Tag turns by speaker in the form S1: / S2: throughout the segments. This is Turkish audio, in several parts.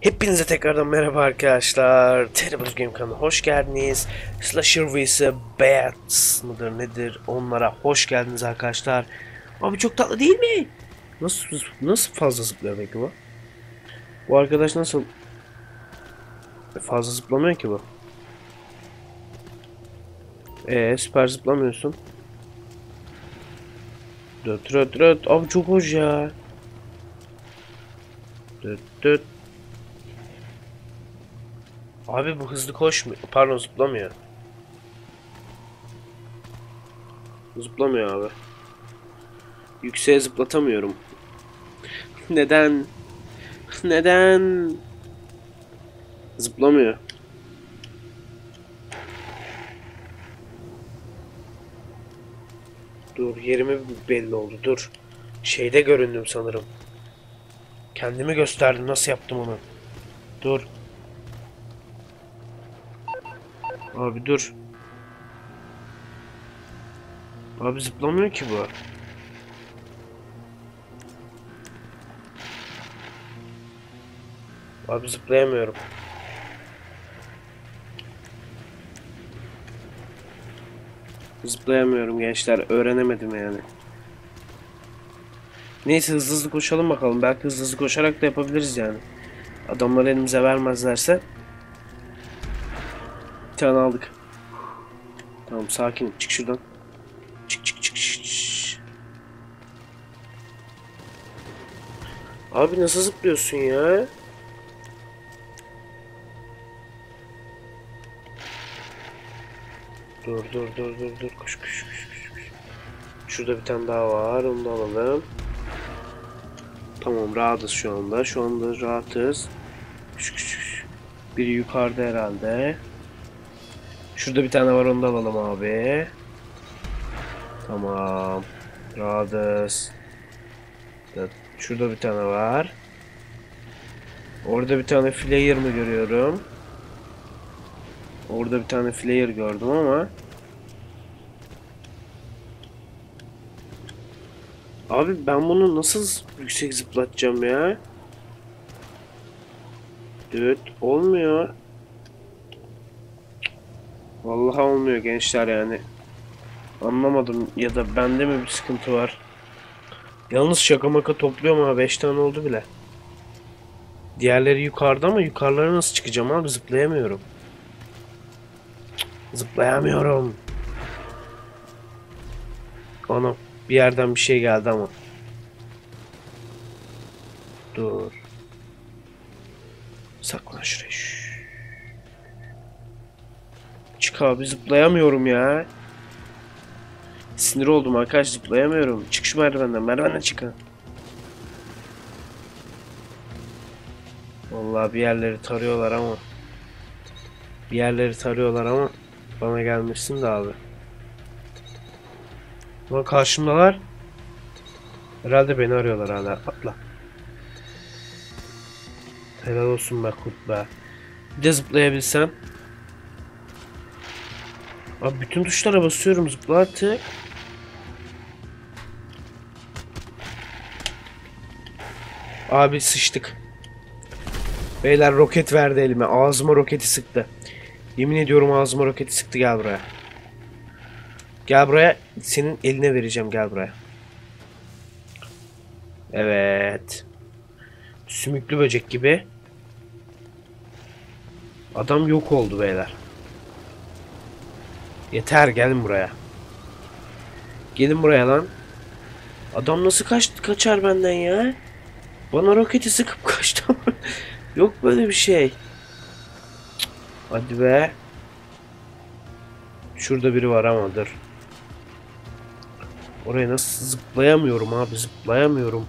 S1: Hepinize tekrardan merhaba arkadaşlar. Terrible Game kanalına hoş geldiniz. Slasher vs Bats mıdır nedir? Onlara hoş geldiniz arkadaşlar. Abi çok tatlı değil mi? Nasıl fazla zıplıyor peki bu? Bu arkadaş nasıl fazla zıplamıyor ki bu? Süper zıplamıyorsun. Döt döt döt. Abi çok hoş ya. Döt döt. Abi bu hızlı koşmuyor. Pardon, zıplamıyor. Zıplamıyor abi. Yükseğe zıplatamıyorum. Neden? Neden? Zıplamıyor. Dur, yerimi belli oldu. Dur. Şeyde göründüm sanırım. Kendimi gösterdim. Nasıl yaptım onu? Dur. Abi dur. Abi zıplamıyor ki bu. Abi zıplayamıyorum. Zıplayamıyorum gençler. Öğrenemedim yani. Neyse, hızlı hızlı koşalım bakalım. Belki hızlı hızlı koşarak da yapabiliriz yani. Adamlar elimize vermezlerse. Bir tane aldık. Tamam, sakin. Çık şuradan. Çık çık çık çık. Abi nasıl zıplıyorsun ya? Dur dur dur dur dur. Koş koş koş koş. Şurada bir tane daha var. Onu da alalım. Tamam, rahatız şu anda. Şu anda rahatız. Biri yukarıda herhalde. Şurada bir tane var, onu da alalım abi. Tamam. Rahatız. Şurada bir tane var. Orada bir tane flare mı görüyorum? Orada bir tane flare gördüm ama. Abi ben bunu nasıl yüksek zıplatacağım ya? Evet, olmuyor. Vallahi olmuyor gençler yani. Anlamadım, ya da bende mi bir sıkıntı var? Yalnız şaka maka topluyorum ha, 5 tane oldu bile. Diğerleri yukarıda ama yukarılara nasıl çıkacağım abi? Zıplayamıyorum. Zıplayamıyorum. Anam, bir yerden bir şey geldi ama. Dur. Saklan şuraya. Çık abi, zıplayamıyorum ya. Sinir oldum arkadaş, zıplayamıyorum. Çık şu merdivenden. Merdivenden çıkın. Vallahi bir yerleri tarıyorlar ama. Bir yerleri tarıyorlar ama. Bana gelmesin de abi. Ama karşımdalar. Herhalde beni arıyorlar hala. Atla. Helal olsun be kurt be. Bir de zıplayabilsem. Abi bütün tuşlara basıyorum, zıpla artık. Abi sıçtık. Beyler roket verdi elime. Ağzıma roketi sıktı. Yemin ediyorum ağzıma roketi sıktı, gel buraya. Gel buraya. Senin eline vereceğim, gel buraya. Evet. Sümüklü böcek gibi. Adam yok oldu beyler. Yeter, gelin buraya. Gelin buraya lan. Adam nasıl kaçar benden ya? Bana roketi sıkıp kaçtı. Yok böyle bir şey. Hadi be. Şurada biri var ama dur. Oraya nasıl zıplayamıyorum abi, zıplayamıyorum.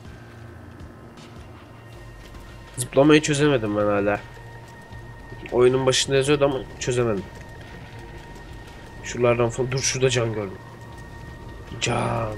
S1: Zıplamayı çözemedim ben hala. Oyunun başında yazıyordu ama çözemedim. Şuralardan falan. Dur, şurada can gördüm. Can.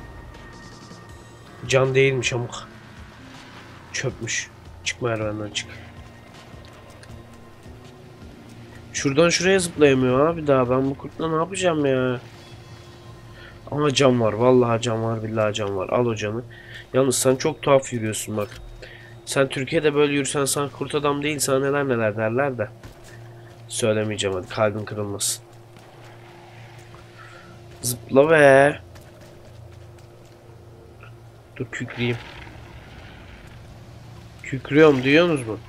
S1: Can değilmiş amık. Çöpmüş. Çık merdivenden, çık. Şuradan şuraya zıplayamıyor abi daha. Ben bu kurtla ne yapacağım ya? Ama can var. Vallahi can var. Billahi can var. Al o canı. Yalnız sen çok tuhaf yürüyorsun bak. Sen Türkiye'de böyle yürüsen sen kurt adam değil, sana neler neler derler de. Söylemeyeceğim, hadi kalbin kırılmasın. Zıpla be. Dur kükreyim. Kükrüyorum, duyuyorsunuz mu?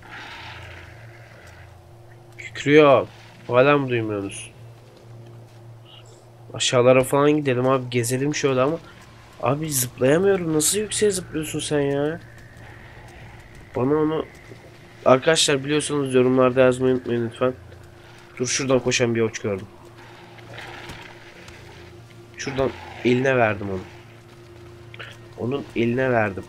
S1: Kükrüyor. Hala mı duymuyorsunuz? Aşağılara falan gidelim abi, gezelim şöyle ama. Abi zıplayamıyorum. Nasıl yükseğe zıplıyorsun sen ya? Bana onu... Arkadaşlar biliyorsanız yorumlarda yazmayı unutmayın lütfen. Dur, şuradan koşan bir oç gördüm. Şuradan eline verdim onu. Onun eline verdim.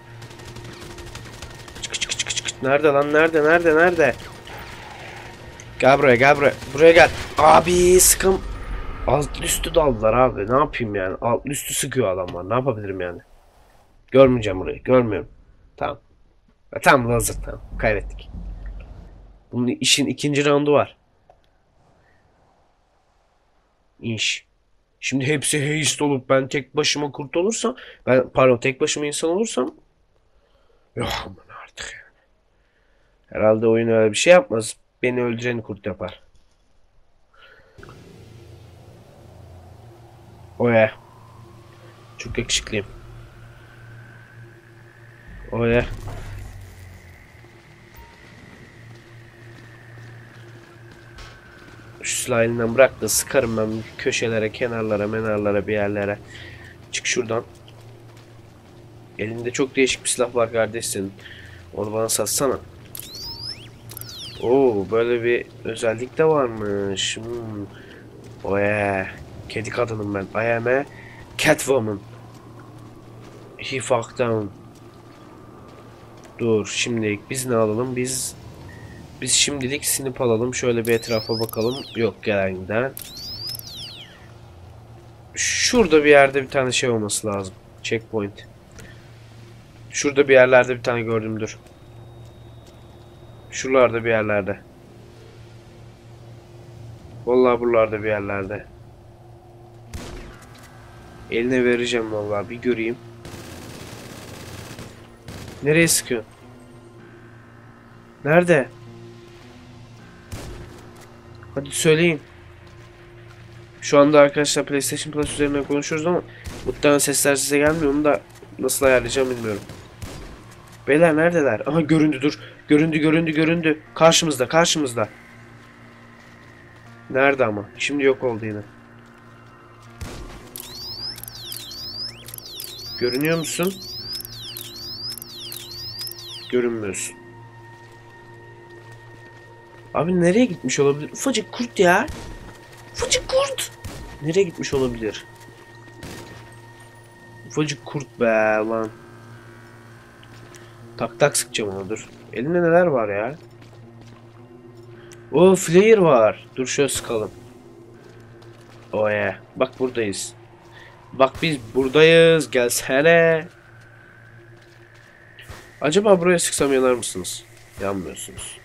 S1: Çık çık çık çık. Nerede lan? Nerede? Gel buraya, gel buraya. Buraya gel. Abi sıkım. Alt üstü daldılar abi. Ne yapayım yani? Alt üstü sıkıyor adamlar. Ne yapabilirim yani? Görmeyeceğim burayı. Görmüyorum. Tamam. Tamam, hazır, tamam. Kaybettik. Bunun işin ikinci roundu var. İş. Şimdi hepsi haste olup ben tek başıma kurt olursam, ben pardon tek başıma insan olursam, yok aman artık ya. Herhalde oyun öyle bir şey yapmaz. Beni öldüreni kurt yapar. Oya. Çok yakışıklıyım. Oya. Şu silahı elinden bırak da sıkarım ben köşelere, kenarlara, menarlara, bir yerlere. Çık şuradan. Elinde çok değişik bir silah var kardeş senin. Onu bana satsana. Oo, böyle bir özellik de varmış. Oya. Kedi kadınım ben. I am a Catwoman. He fucked down. Dur, şimdilik biz ne alalım? Biz şimdilik sinip alalım. Şöyle bir etrafa bakalım. Yok gelen giden. Şurada bir yerde bir tane şey olması lazım. Checkpoint. Şurada bir yerlerde bir tane gördüm, dur. Şuralarda bir yerlerde. Vallahi buralarda bir yerlerde. Eline vereceğim vallahi, bir göreyim. Nereye sıkıyor? Nerede? Hadi söyleyin. Şu anda arkadaşlar PlayStation Plus üzerinden konuşuyoruz ama muhtemelen sesler size gelmiyor. Onu da nasıl ayarlayacağım bilmiyorum. Beyler neredeler? Aha, göründü, dur. Göründü. Karşımızda. Nerede ama? Şimdi yok oldu yine. Görünüyor musun? Görünmüyorsun. Abi nereye gitmiş olabilir? Ufacık kurt ya. Ufacık kurt. Nereye gitmiş olabilir? Ufacık kurt be lan. Tak tak sıkacağım ona, dur. Elinde neler var ya? O flare var. Dur şöyle sıkalım. Oh yeah. Bak buradayız. Bak biz buradayız. Gelsene. Acaba buraya sıksam yanar mısınız? Yanmıyorsunuz.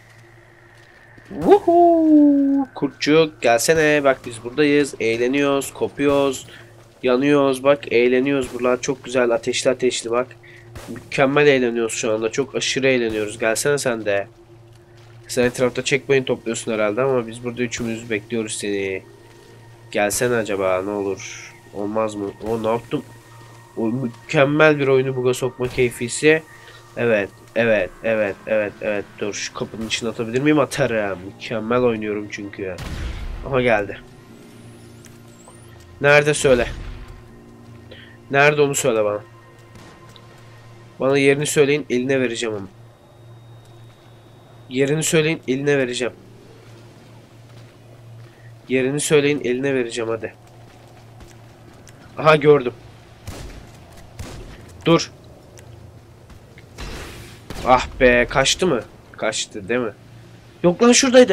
S1: Woohoo! Kurtçuk gelsene. Bak biz buradayız. Eğleniyoruz. Kopuyoruz. Yanıyoruz. Bak eğleniyoruz. Buralar çok güzel. Ateşli bak. Mükemmel eğleniyoruz şu anda. Çok aşırı eğleniyoruz. Gelsene sen de. Sen etrafta checkpoint topluyorsun herhalde ama biz burada üçümüz bekliyoruz seni. Gelsene acaba, ne olur. Olmaz mı? O ne yaptım? O mükemmel bir oyunu buga sokma keyfisi. Evet. Dur şu kapının içine atabilir miyim? Atarım. Mükemmel oynuyorum çünkü. Aha geldi. Nerede söyle. Nerede onu söyle bana. Bana yerini söyleyin, eline vereceğim onu. Yerini söyleyin, eline vereceğim. Yerini söyleyin, eline vereceğim hadi. Aha gördüm. Dur. Ah be, kaçtı mı? Kaçtı değil mi? Yok lan, şuradaydı.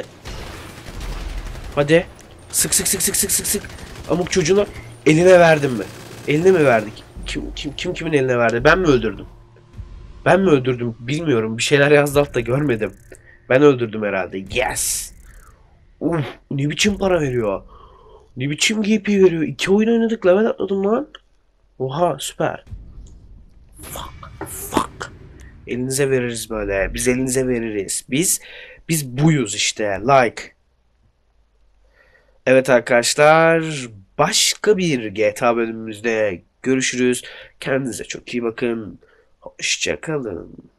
S1: Hadi. Sık. Amuk çocuğuna eline verdim mi? Eline mi verdik? Kim kimin eline verdi? Ben mi öldürdüm? Ben mi öldürdüm? Bilmiyorum. Bir şeyler yazdı altta, görmedim. Ben öldürdüm herhalde. Yes. Uf, ne biçim para veriyor? Ne biçim GP veriyor? 2 oyun oynadık, level atladım lan. Oha süper. Fuck. Elinize veririz böyle. Biz elinize veririz. Biz buyuz işte. Like. Evet arkadaşlar. Başka bir GTA bölümümüzde görüşürüz. Kendinize çok iyi bakın. Hoşça kalın.